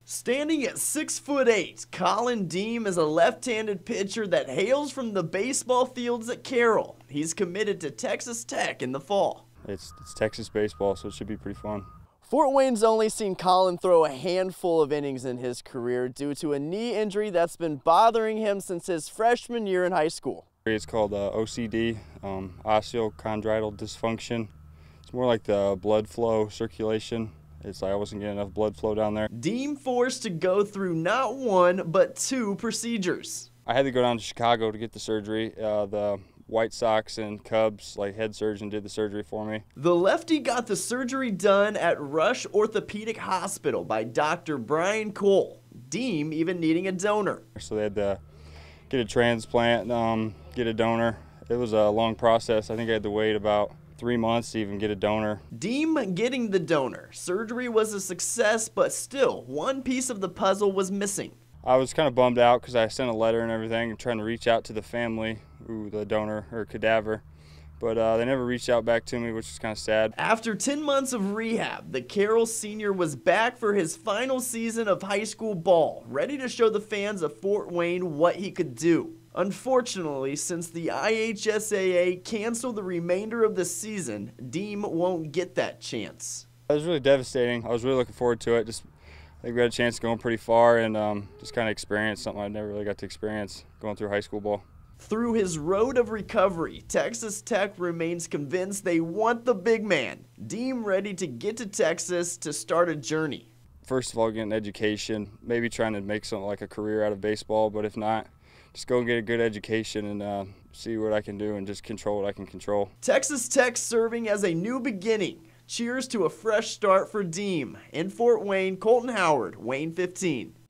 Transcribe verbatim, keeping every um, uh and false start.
Standing at six foot eight, Colin Deem is a left-handed pitcher that hails from the baseball fields at Carroll. He's committed to Texas Tech in the fall. It's, it's Texas baseball, so it should be pretty fun. Fort Wayne's only seen Colin throw a handful of innings in his career due to a knee injury that's been bothering him since his freshman year in high school. It's called uh, O C D, um, osteochondrial dysfunction. It's more like the blood flow circulation. It's like I wasn't getting enough blood flow down there. Deem forced to go through not one, but two procedures. I had to go down to Chicago to get the surgery. Uh, the White Sox and Cubs, like head surgeon, did the surgery for me. The lefty got the surgery done at Rush Orthopedic Hospital by Doctor Brian Cole. Deem even needing a donor. So they had to get a transplant, um, get a donor. It was a long process. I think I had to wait about three months to even get a donor. Deem getting the donor. Surgery was a success, but still, one piece of the puzzle was missing. I was kind of bummed out because I sent a letter and everything and trying to reach out to the family, ooh, the donor or cadaver, but uh, they never reached out back to me, which is kind of sad. After ten months of rehab, the Carroll senior was back for his final season of high school ball, ready to show the fans of Fort Wayne what he could do. Unfortunately, since the I H S A A canceled the remainder of the season, Deem won't get that chance. It was really devastating. I was really looking forward to it. Just I think we had a chance of going pretty far and um, just kind of experience something I never really got to experience going through high school ball. Through his road of recovery, Texas Tech remains convinced they want the big man. Deem ready to get to Texas to start a journey. First of all, get an education, maybe trying to make something like a career out of baseball, but if not, just go and get a good education and uh, see what I can do and just control what I can control. Texas Tech serving as a new beginning. Cheers to a fresh start for Deem. In Fort Wayne, Colton Howard, Wayne fifteen.